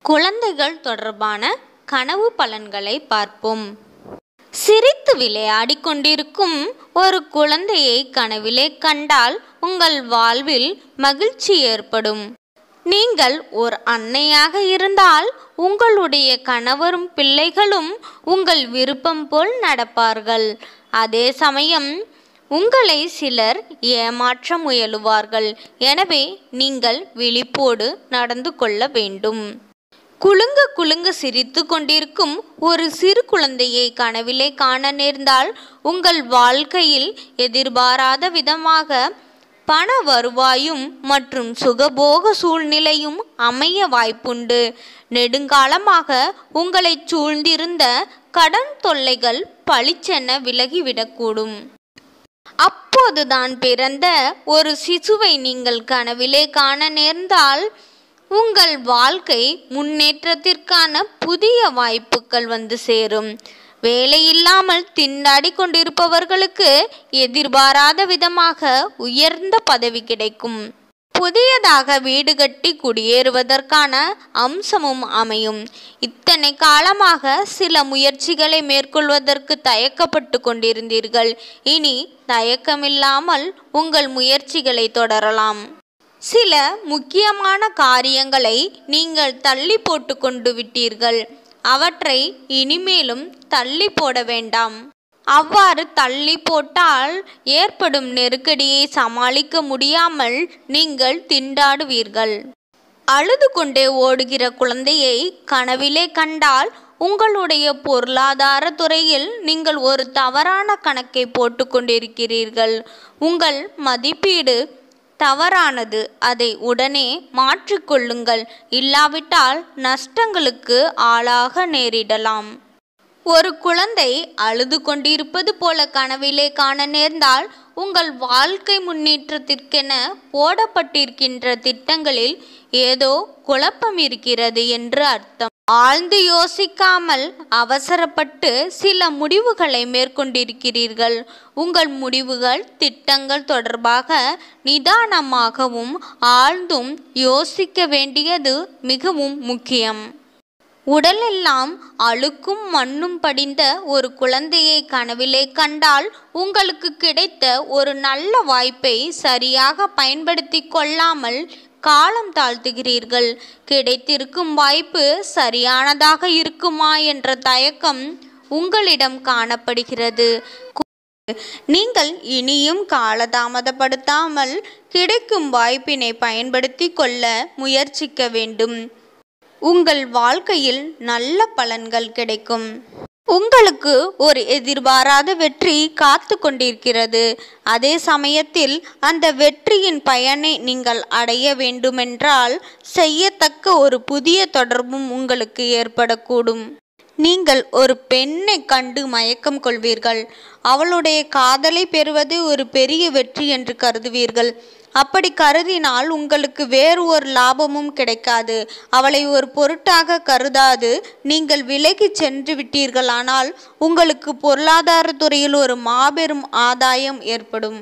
குழந்தைகள் தொடர்பான கனவு பலன்களை பார்ப்போம். சிரித்து விளையாடி கொண்டிருக்கும் ஒரு குழந்தையை கனவிலே கண்டால் உங்கள் வாழ்வில் மகிழ்ச்சி ஏற்படும். நீங்கள் ஒரு அன்னையாக இருந்தால் உங்களுடைய கணவரும் பிள்ளைகளும் உங்கள் விருப்பம் போல் நடப்பார்கள். அதே சமயம் உங்களை சிலர் ஏமாற்ற முயலுவார்கள். எனவே நீங்கள் விழிப்போடு நடந்து கொள்ள வேண்டும். குலுங்க குலுங்க சிரித்து கொண்டிருக்கும் ஒரு சிறு குழந்தையை கனவிலே காண நேர்ந்தால் உங்கள் வாழ்க்கையில் எதிர்பாராத விதமாக பண வருவாயும் மற்றும் சுகபோக சூழ்நிலையும் அமைய வாய்ப்புண்டு. நெடுங்காலமாக உங்களை சூழ்ந்திருந்த கடன் தொல்லைகள் பளிச்சென விலகிவிடக்கூடும். அப்போதுதான் பிறந்த ஒரு சிசுவை நீங்கள் கனவிலே காண நேர்ந்தால் உங்கள் வாழ்க்கை முன்னேற்றத்திற்கான புதிய வாய்ப்புகள் வந்து சேரும். வேலையில்லாமல் திண்டாடி கொண்டிருப்பவர்களுக்கு எதிர்பாராத விதமாக உயர்ந்த பதவி கிடைக்கும். புதியதாக வீடு கட்டி குடியேறுவதற்கான அம்சமும் அமையும். இத்தனை காலமாக சில முயற்சிகளை மேற்கொள்வதற்கு தயக்கப்பட்டு கொண்டிருந்தீர்கள். இனி தயக்கமில்லாமல் உங்கள் முயற்சிகளை தொடரலாம். சில முக்கியமான காரியங்களை நீங்கள் தள்ளி போட்டு கொண்டு விட்டீர்கள். அவற்றை இனிமேலும் தள்ளி போட வேண்டாம். அவ்வாறு தள்ளி போட்டால் ஏற்படும் நெருக்கடியை சமாளிக்க முடியாமல் நீங்கள் திண்டாடுவீர்கள். அழுது கொண்டே ஓடுகிற குழந்தையை கனவிலே கண்டால் உங்களுடைய பொருளாதார துறையில் நீங்கள் ஒரு தவறான கணக்கை போட்டு கொண்டிருக்கிறீர்கள். உங்கள் மதிப்பீடு தவறானது. அதை உடனே மாற்றிக்கொள்ளுங்கள். இல்லாவிட்டால் நஷ்டங்களுக்கு ஆளாக நேரிடலாம். ஒரு குழந்தை அழுது கொண்டிருப்பது போல கனவிலே காண நேர்ந்தால் உங்கள் வாழ்க்கை முன்னேற்றத்திற்கென போடப்பட்டிருக்கின்ற திட்டங்களில் ஏதோ குழப்பம் இருக்கிறது என்று அர்த்தம். ஆழ்ந்து யோசிக்காமல் அவசரப்பட்டு சில முடிவுகளை மேற்கொண்டிருக்கிறீர்கள். உங்கள் முடிவுகள் திட்டங்கள் தொடர்பாக நிதானமாகவும் ஆழ்ந்தும் யோசிக்க வேண்டியது மிகவும் முக்கியம். உடலெல்லாம் அழுக்கும் மண்ணும் படிந்த ஒரு குழந்தையை கனவிலே கண்டால் உங்களுக்கு கிடைத்த ஒரு நல்ல வாய்ப்பை சரியாக பயன்படுத்தி கொள்ளாமல் காலம் தாழ்த்துகிறீர்கள். கிடைத்திருக்கும் வாய்ப்பு சரியானதாக இருக்குமா என்ற தயக்கம் உங்களிடம் காணப்படுகிறது. நீங்கள் இனியும் காலதாமதப்படுத்தாமல் கிடைக்கும் வாய்ப்பினை பயன்படுத்தி கொள்ள முயற்சிக்க வேண்டும். உங்கள் வாழ்க்கையில் நல்ல பலன்கள் கிடைக்கும். உங்களுக்கு ஒரு எதிர்பாராத வெற்றி காத்து கொண்டிருக்கிறது. அதே சமயத்தில் அந்த வெற்றியின் பயனை நீங்கள் அடைய வேண்டுமென்றால் செய்யத்தக்க ஒரு புதிய தொடர்பும் உங்களுக்கு ஏற்படக்கூடும். நீங்கள் ஒரு பெண்ணை கண்டு மயக்கம் கொள்வீர்கள். அவளுடைய காதலை பெறுவது ஒரு பெரிய வெற்றி என்று கருதுவீர்கள். அப்படி கருதினால் உங்களுக்கு வேறு ஒரு லாபமும் கிடைக்காது. அவளை ஒரு பொருட்டாக கருதாது நீங்கள் விலகி சென்று விட்டீர்களானால் உங்களுக்கு பொருளாதார துறையில் ஒரு மாபெரும் ஆதாயம் ஏற்படும்.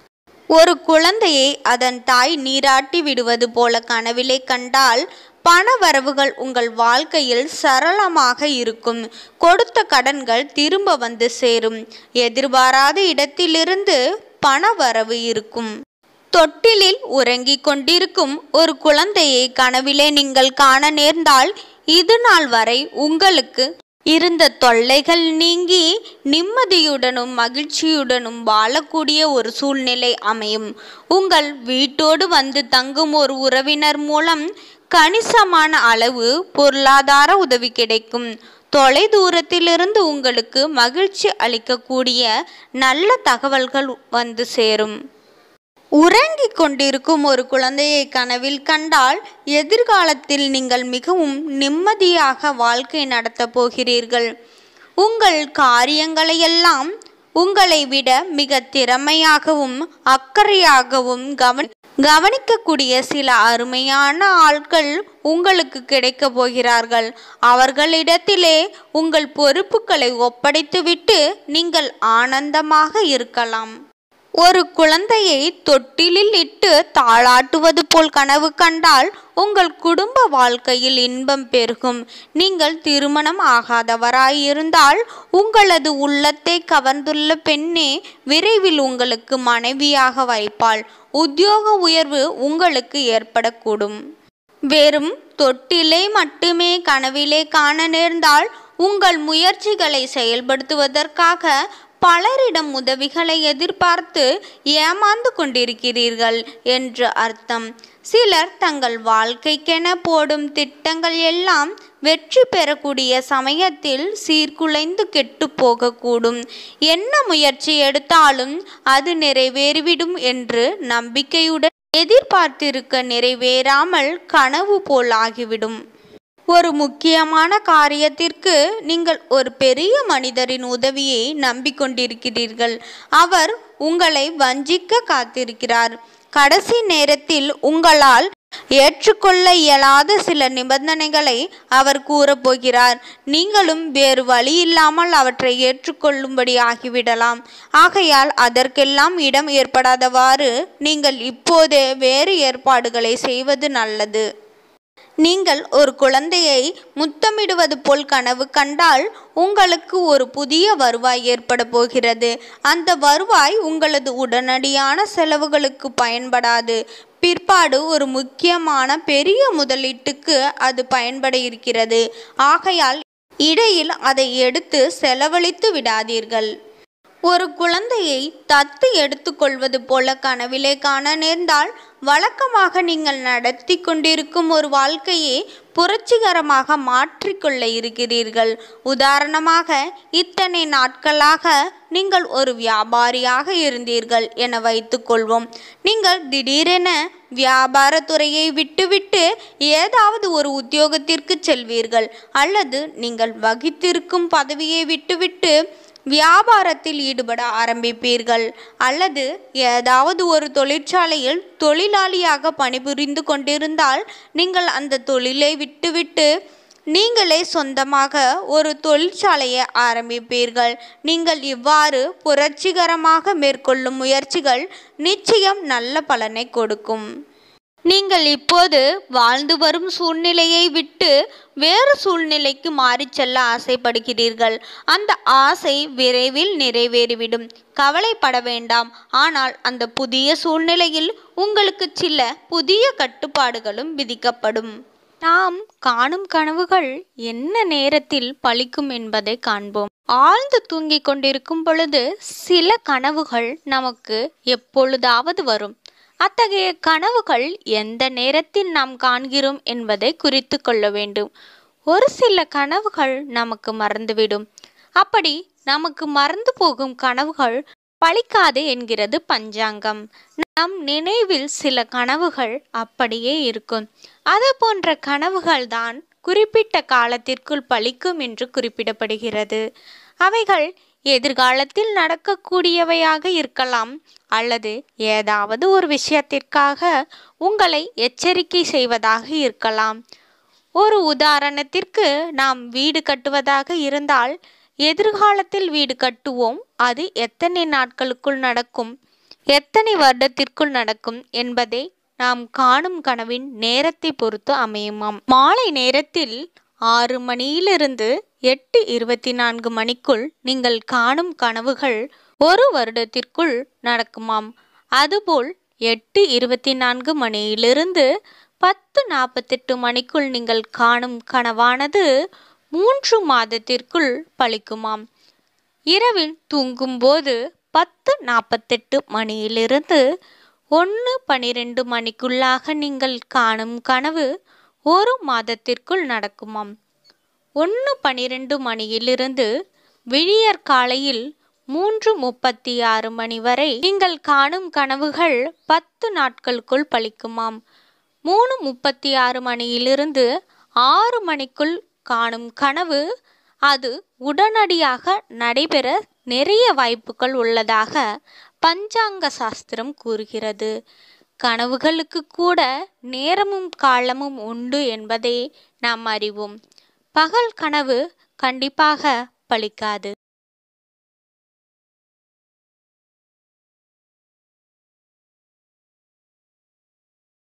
ஒரு குழந்தையை அதன் தாய் நீராட்டி விடுவது போல கனவிலே கண்டால் பண வரவுகள் உங்கள் வாழ்க்கையில் சரளமாக இருக்கும். கொடுத்த கடன்கள் திரும்ப வந்து சேரும். எதிர்பாராத இடத்திலிருந்து பண வரவு இருக்கும். தொட்டிலில் உறங்கிக் கொண்டிருக்கும் ஒரு குழந்தையை கனவிலே நீங்கள் காண நேர்ந்தால் இது நாள் வரை உங்களுக்கு இருந்த தொல்லைகள் நீங்கி நிம்மதியுடனும் மகிழ்ச்சியுடனும் வாழக்கூடிய ஒரு சூழ்நிலை அமையும். உங்கள் வீட்டோடு வந்து தங்கும் ஒரு உறவினர் மூலம் கணிசமான அளவு பொருளாதார உதவி கிடைக்கும். தொலை தூரத்திலிருந்து உங்களுக்கு மகிழ்ச்சி அளிக்கக்கூடிய நல்ல தகவல்கள் வந்து சேரும். உறங்கிக் கொண்டிருக்கும் ஒரு குழந்தையை கனவில் கண்டால் எதிர்காலத்தில் நீங்கள் மிகவும் நிம்மதியாக வாழ்க்கை நடத்தப் போகிறீர்கள். உங்கள் காரியங்களையெல்லாம் உங்களை விட மிக திறமையாகவும் அக்கறையாகவும் கவனிக்கக்கூடிய சில அருமையான ஆட்கள் உங்களுக்கு கிடைக்க போகிறார்கள். அவர்களிடத்திலே உங்கள் பொறுப்புகளை ஒப்படைத்துவிட்டு நீங்கள் ஆனந்தமாக இருக்கலாம். ஒரு குழந்தையை தொட்டிலில் இட்டு தாளாட்டுவது போல் கனவு கண்டால் உங்கள் குடும்ப வாழ்க்கையில் இன்பம் பெருகும். நீங்கள் திருமணம் ஆகாதவராயிருந்தால் உங்களது உள்ளத்தை கவர்ந்துள்ள பெண்ணே விரைவில் உங்களுக்கு மனைவியாக வைப்பாள். உத்தியோக உயர்வு உங்களுக்கு ஏற்படக்கூடும். வெறும் தொட்டிலை மட்டுமே கனவிலே காண நேர்ந்தால் உங்கள் முயற்சிகளை செயல்படுத்துவதற்காக பலரிடம் உதவிகளை எதிர்பார்த்து ஏமாந்து கொண்டிருக்கிறீர்கள் என்று அர்த்தம். சிலர் தங்கள் வாழ்க்கைக்கென போடும் திட்டங்கள் எல்லாம் வெற்றி பெறக்கூடிய சமயத்தில் சீர்குலைந்து கெட்டு போகக்கூடும். என்ன முயற்சி எடுத்தாலும் அது நிறைவேறிவிடும் என்று நம்பிக்கையுடன் எதிர்பார்த்திருக்க நிறைவேறாமல் கனவு போல் ஆகிவிடும். ஒரு முக்கியமான காரியத்திற்கு நீங்கள் ஒரு பெரிய மனிதரின் உதவியை நம்பிக்கொண்டிருக்கிறீர்கள். அவர் உங்களை வஞ்சிக்க காத்திருக்கிறார். கடைசி நேரத்தில் உங்களால் ஏற்றுக்கொள்ள இயலாத சில நிபந்தனைகளை அவர் கூறப்போகிறார். நீங்களும் வேறு வழி இல்லாமல் அவற்றை ஏற்றுக்கொள்ளும்படி ஆகிவிடலாம். ஆகையால் அதற்கெல்லாம் இடம் ஏற்படாதவாறு நீங்கள் இப்போதே வேறு ஏற்பாடுகளை செய்வது நல்லது. நீங்கள் ஒரு குழந்தையை முத்தமிடுவது போல் கனவு கண்டால் உங்களுக்கு ஒரு புதிய வருவாய் ஏற்பட போகிறது. அந்த வருவாய் உங்களது உடனடியான செலவுகளுக்கு பயன்படாது. பிற்பாடு ஒரு முக்கியமான பெரிய முதலீட்டுக்கு அது பயன்பட இருக்கிறது. ஆகையால் இடையில் அதை எடுத்து செலவழித்து விடாதீர்கள். ஒரு குழந்தையை தத்து எடுத்துக்கொள்வது போல கனவிலே காண நேர்ந்தால் வழக்கமாக நீங்கள் நடத்தி கொண்டிருக்கும் ஒரு வாழ்க்கையை புரட்சிகரமாக மாற்றிக்கொள்ள இருக்கிறீர்கள். உதாரணமாக, இத்தனை நாட்களாக நீங்கள் ஒரு வியாபாரியாக இருந்தீர்கள் என வைத்துக்கொள்வோம். நீங்கள் திடீரென வியாபாரத்துறையை விட்டுவிட்டு ஏதாவது ஒரு உத்தியோகத்திற்கு செல்வீர்கள். அல்லது நீங்கள் வகித்திருக்கும் பதவியை விட்டுவிட்டு வியாபாரத்தில் ஈடுபட ஆரம்பிப்பீர்கள். அல்லது ஏதாவது ஒரு தொழிற்சாலையில் தொழிலாளியாக பணிபுரிந்து கொண்டிருந்தால் நீங்கள் அந்த தொழிலை விட்டுவிட்டு நீங்களே சொந்தமாக ஒரு தொழிற்சாலையை ஆரம்பிப்பீர்கள். நீங்கள் இவ்வாறு புரட்சிகரமாக மேற்கொள்ளும் முயற்சிகள் நிச்சயம் நல்ல பலனை கொடுக்கும். நீங்கள் இப்போது வாழ்ந்து வரும் சூழ்நிலையை விட்டு வேறு சூழ்நிலைக்கு மாறிச் செல்ல ஆசைப்படுகிறீர்கள். அந்த ஆசை விரைவில் நிறைவேறிவிடும். கவலைப்பட வேண்டாம். ஆனால் அந்த புதிய சூழ்நிலையில் உங்களுக்கு சில புதிய கட்டுப்பாடுகளும் விதிக்கப்படும். நாம் காணும் கனவுகள் என்ன நேரத்தில் பலிக்கும் என்பதை காண்போம். ஆழ்ந்து தூங்கிக் கொண்டிருக்கும் பொழுது சில கனவுகள் நமக்கு எப்பொழுதாவது வரும். அத்தகைய கனவுகள் எந்த நேரத்தில் நாம் காண்கிறோம் என்பதை குறித்து கொள்ள வேண்டும். ஒரு சில கனவுகள் நமக்கு மறந்துவிடும். அப்படி நமக்கு மறந்து போகும் கனவுகள் பலிக்காது என்கிறது பஞ்சாங்கம். நம் நினைவில் சில கனவுகள் அப்படியே இருக்கும். அது போன்ற கனவுகள் தான் குறிப்பிட்ட காலத்திற்குள் பலிக்கும் என்று குறிப்பிடப்படுகிறது. அவைகள் எதிர்காலத்தில் நடக்கக்கூடியவையாக இருக்கலாம். அல்லது ஏதாவது ஒரு விஷயத்திற்காக உங்களை எச்சரிக்கை செய்வதாக இருக்கலாம். ஒரு உதாரணத்திற்கு, நாம் வீடு கட்டுவதாக இருந்தால் எதிர்காலத்தில் வீடு கட்டுவோம். அது எத்தனை நாட்களுக்குள் நடக்கும், எத்தனை வருடத்திற்குள் நடக்கும் என்பதை நாம் காணும் கனவின் நேரத்தை பொறுத்து அமையுமாம். மாலை நேரத்தில் 6 மணியிலிருந்து 8:24 மணிக்குள் நீங்கள் காணும் கனவுகள் 1 வருடத்திற்குள் நடக்குமாம். அதுபோல் 8:24 மணியிலிருந்து 10:48 மணிக்குள் நீங்கள் காணும் கனவானது 3 மாதத்திற்குள் பலிக்குமாம். இரவில் தூங்கும்போது 10:48 மணியிலிருந்து 1:12 மணிக்குள்ளாக நீங்கள் காணும் கனவு 1 மாதத்திற்குள் நடக்குமாம். 1:12 மணியிலிருந்து விடியற் காலையில் 3:36 மணி வரை நீங்கள் காணும் கனவுகள் 10 நாட்களுக்குள் பலிக்குமாம். 3:36 மணியிலிருந்து 6 மணிக்குள் காணும் கனவு அது உடனடியாக நடைபெற நிறைய வாய்ப்புகள் உள்ளதாக பஞ்சாங்க சாஸ்திரம் கூறுகிறது. கனவுகளுக்கு கூட நேரமும் காலமும் உண்டு என்பதை நாம் அறிவோம். பகல் கனவு கண்டிப்பாக பலிக்காது.